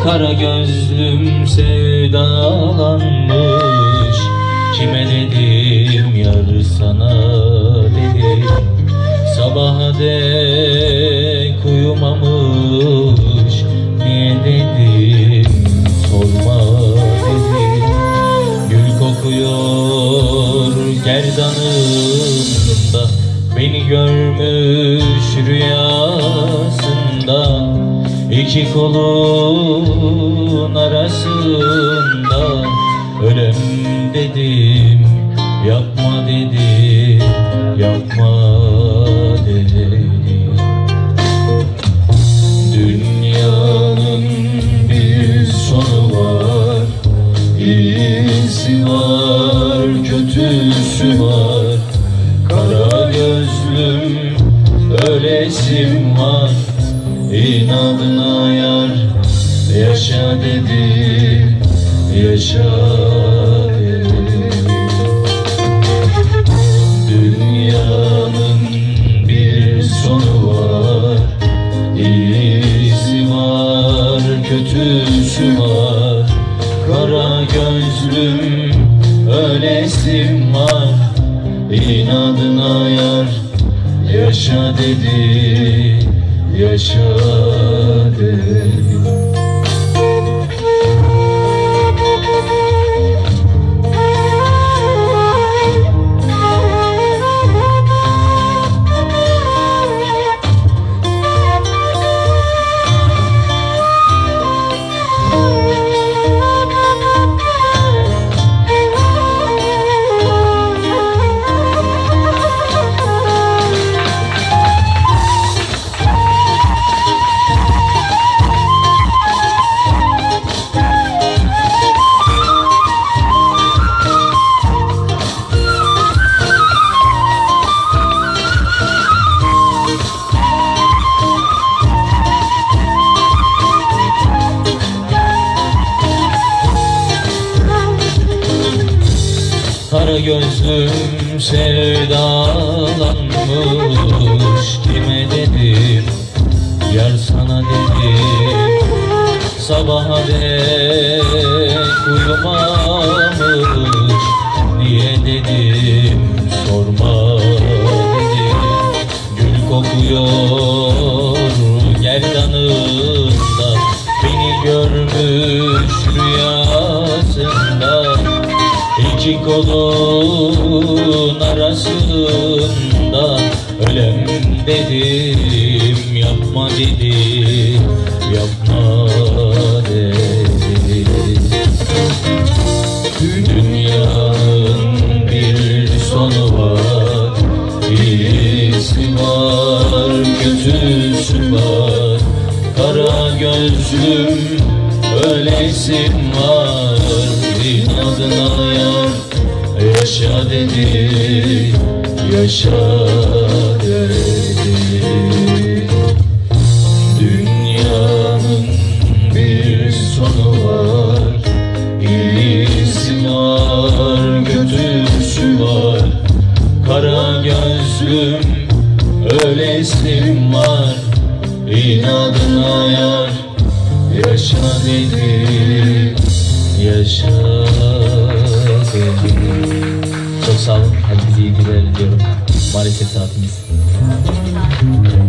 Kara gözlüm sevdalanmış. Kime dedim yar sana dedim. Sabaha dek uyumamış. Niye dedim sorma dedim. Gül kokuyor gerdanında, beni görmüş rüyasında. İki kolun arasında ölem dedim, yapma dedim, yapma dedim. Dünyanın bir sonu var, iyisi var, kötüsü var. Kara gözlüm ölesim var, İnadına yar yaşa dedim, yaşa dedim. Dünyanın bir sonu var, iyisi var, kötüsü var. Kara gözlüm ölesim var, İnadına yar yaşa dedim, yaşa dedim. Kara gözlüm sevdalanmış. Kime dedim yar sana dedim. Sabaha dek uyumamış. Niye dedim sorma dedim. Gül kokuyor gerdanında, beni görmüş rüyasında. İki kolun arasında ölem dedim, yapma dedim, yapma dedim. Dünyanın bir sonu var, iyisi var, kötüsü var. Kara gözlüm ölesim var, İnadına yar yaşa dedi, yaşa dedi. Dünyanın bir sonu var, iyisi var, kötüsü var. Kara gözlüm ölesim var, İnadına yar yaşa dedi, yaşa dedi. Çok sağ olun. Herkese iyi günler diliyorum. Maalesef saatimiz.